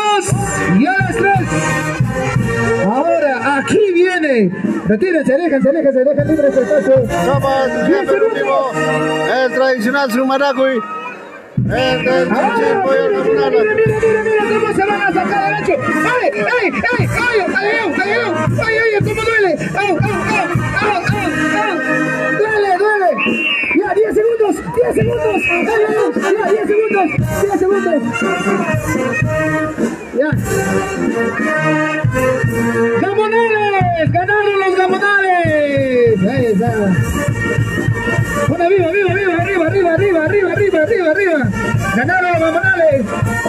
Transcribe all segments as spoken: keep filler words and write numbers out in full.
dos y a las tres. Ahora, aquí viene. Retírense, déjense, déjense, déjense libre este espacio. Somos diez último, el tradicional Sumaracui. El del Chinchilpo y el Mira, mira, mira, mira cómo se van a sacar derecho. ¡Ay, ay, ay, ay, ay, ay, ay, ay, ay, cómo duele! ¡Au, au, au, au, au, au! ¡Duele, duele! Ya, diez segundos, diez segundos. ¡Ay, ay, ay! Ya, diez segundos, diez segundos. Ya. ¡Gamonales! ¡Ganaron los Gamonales! Ahí está. Una viva, viva, viva, arriba, arriba, arriba, arriba, arriba, arriba, arriba. Ganaron los Gamonales.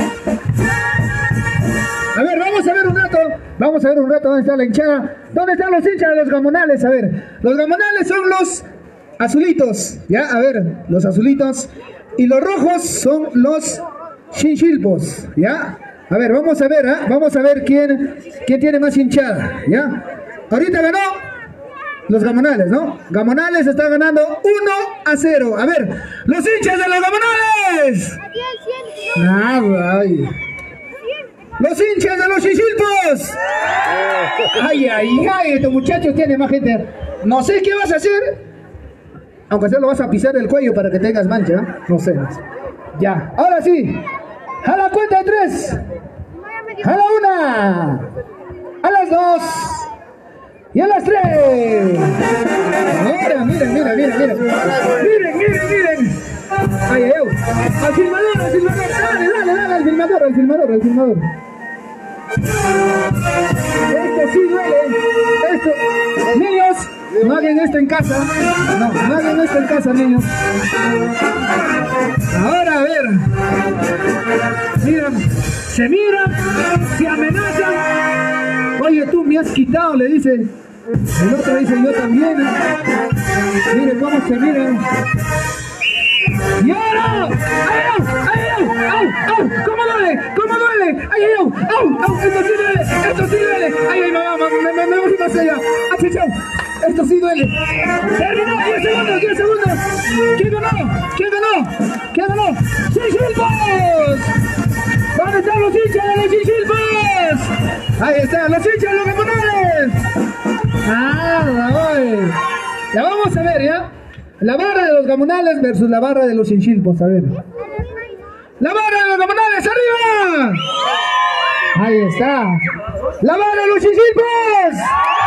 A ver, vamos a ver un rato, vamos a ver un rato dónde está la hinchada, dónde están los hinchas de los Gamonales. A ver, los Gamonales son los azulitos, ya, a ver, los azulitos, y los rojos son los Chinchilpos, ya. A ver, vamos a ver, ¿eh? Vamos a ver quién, quién tiene más hinchada, ya. Ahorita ganó los Gamonales, ¿no? Gamonales está ganando uno a cero. A ver, los hinchas de los Gamonales. Ah, ay. Los hinchas de los Chinchilpos. Ay, ay, ay, estos muchachos tienen más gente. No sé qué vas a hacer. Aunque sea lo vas a pisar el cuello para que tengas mancha, ¿eh? No sé. Ya, ahora sí. A la cuenta de tres. A la una. A las dos. Y a las tres. Mira, mira, mira, mira, mira. Miren, miren, miren. Ay, ay, ay. Al filmador, al filmador. Dale, dale, dale, al filmador, al filmador, al filmador. Esto sí duele. Esto. Niños, no hagan esto en casa. No, no hagan esto en casa, niños. Ahora, a ver. Miren, se miran, se amenazan. Oye, tú me has quitado, le dice. El otro dice, yo también. Miren cómo se miran. ¡Y ahora! ¡Ay, au! ¡Ay, au! ¡Au! ¡Au! ¿Cómo duele? ¿Cómo duele? ¡Ay, ay, au! ¡Au! ¡Au! ¡Esto sí duele! ¡Esto sí duele! ¡Ay, ay, mamá! ¡Me, me, me voy más allá! ¡Achichau! ¡Esto sí duele! ¡Terminó! ¡diez segundos! ¡diez segundos! ¿Quién ganó? ¿Quién ganó? ¿Quién ganó? ¡Chinchilpos! ¿Dónde están los hinchas de los Chinchilpos? Ahí están los hinchas de los Gamonales. ¡Ah, oye! Ya vamos a ver, ¿ya? La barra de los Gamonales versus la barra de los Chinchilpos, a ver. ¡La barra de los Gamonales, arriba! Ahí está. ¡La barra de los Chinchilpos!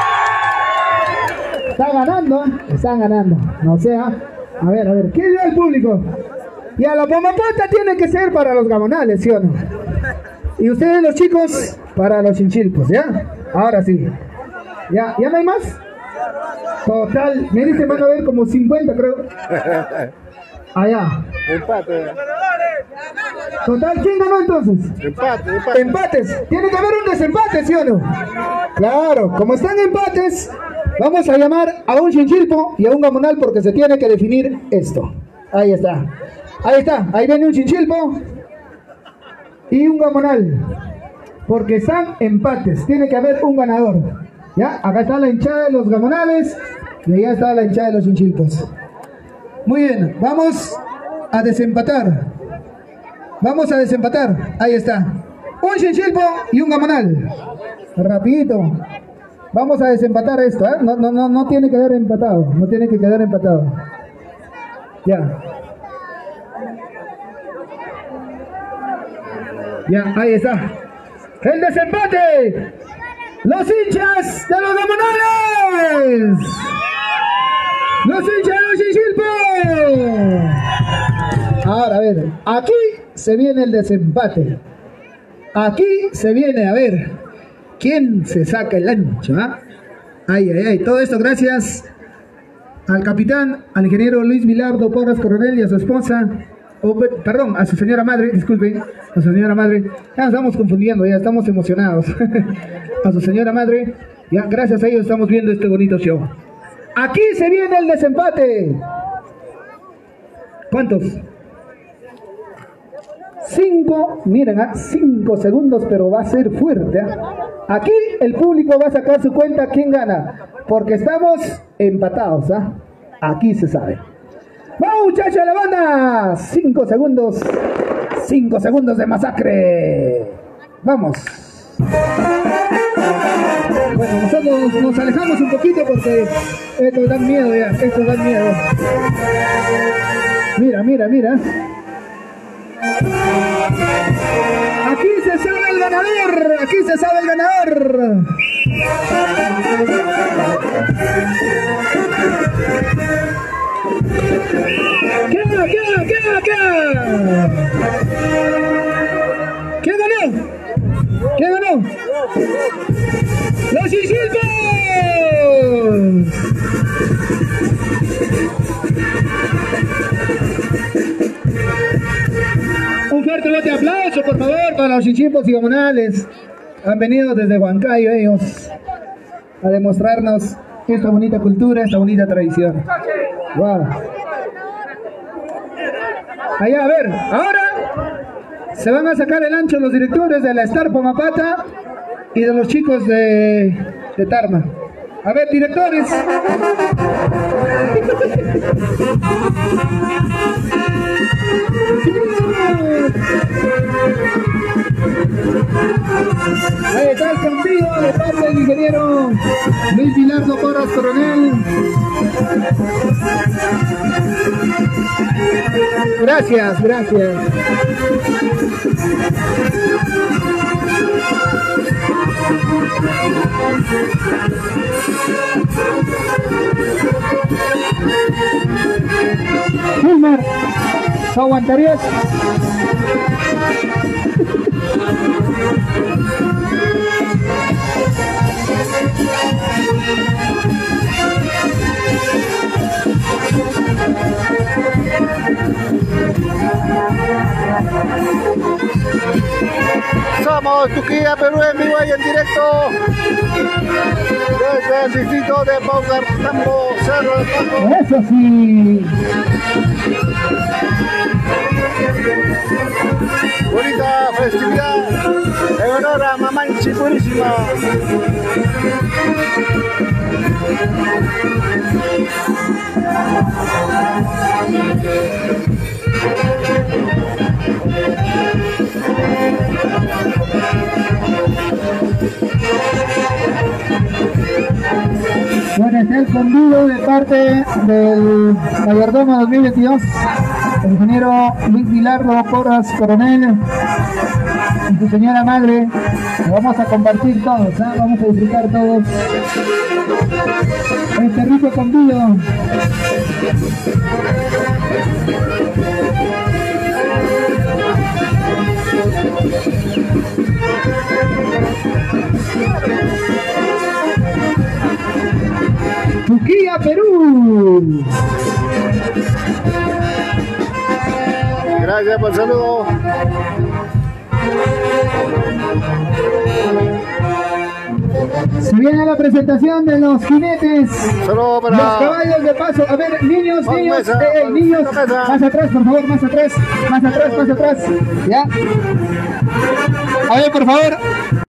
Está ganando, están ganando. No sea. A ver, a ver, ¿qué dio el público? Ya, la pomapata tiene que ser para los Gamonales, ¿sí o no? Y ustedes, los chicos, para los Chinchilpos, ¿ya? Ahora sí. ¿Ya, ¿ya no hay más? Total, me dicen van a ver como cincuenta, creo. Allá. Empate. Total, ¿quién ganó entonces? Empate, empate. Empates. Tiene que haber un desempate, ¿sí o no? Claro, como están empates, vamos a llamar a un Chinchilpo y a un Gamonal porque se tiene que definir esto. Ahí está. Ahí está. Ahí viene un Chinchilpo y un Gamonal. Porque están empates. Tiene que haber un ganador. ¿Ya? Acá está la hinchada de los Gamonales y allá está la hinchada de los Chinchilpos. Muy bien, vamos a desempatar. Vamos a desempatar. Ahí está. Un Chinchilpo y un Gamonal. Rapidito. Vamos a desempatar esto, ¿eh? No, no, no, no tiene que quedar empatado. No tiene que quedar empatado. Ya. Ya, ahí está. El desempate. Los hinchas de los Gamonales. Los hinchas de los Chinchilpos. Ahora, a ver, aquí se viene el desempate. Aquí se viene, a ver, ¿quién se saca el ancho? ¿Ah? Ay, ay, ay, todo esto gracias al capitán, al ingeniero Luis Milardo Porras Coronel y a su esposa, oh, perdón, a su señora madre, disculpen, a su señora madre, ya nos estamos confundiendo, ya estamos emocionados. A su señora madre, ya gracias a ellos estamos viendo este bonito show. Aquí se viene el desempate. ¿Cuántos? Cinco, miren, ¿eh? cinco segundos, pero va a ser fuerte. ¿eh? Aquí el público va a sacar su cuenta quién gana, porque estamos empatados. ¿eh? Aquí se sabe. ¡Vamos, muchachos de la banda! Cinco segundos, cinco segundos de masacre. Vamos. Bueno, nosotros nos alejamos un poquito porque estos dan miedo ya, estos dan miedo. Mira, mira, mira. Aquí se sabe el ganador, aquí se sabe el ganador. ¿Qué, qué, qué, qué? ¿Qué ganó? ¿Qué ganó? ¡Los Isilpos! Un fuerte lote de aplauso, por favor, para los Isilpos y Gamonales. Han venido desde Huancayo ellos a demostrarnos esta bonita cultura, esta bonita tradición. Wow. Allá, a ver, ahora se van a sacar el ancho los directores de la Star Pomapata y de los chicos de, de Tarma. A ver, directores. Ahí está el contigo de parte del ingeniero Luis Bilardo Porras Coronel. Gracias, gracias. Wilmer, ¿tú aguantarías? Somos Tuquía, Perú, en vivo y en directo desde el distrito de Paucartambo, Cerro del Paco. Eso sí. Bonita festividad en honor a Mamanchi Purísima. Bueno, está el convido de parte del mayordomo dos mil veintidós, el ingeniero Luis Bilardo Porras Coronel y su señora madre. Lo vamos a compartir todos, ¿eh? Vamos a disfrutar todos este rico convido. Tuquía, Perú. Gracias por el saludo. Se viene la presentación de los jinetes, Solo para los caballos de paso. A ver, niños, Más niños, mesa, eh, eh, niños, mesa. más atrás, por favor, más atrás, más atrás, más atrás. ¿Ya? A ver, por favor.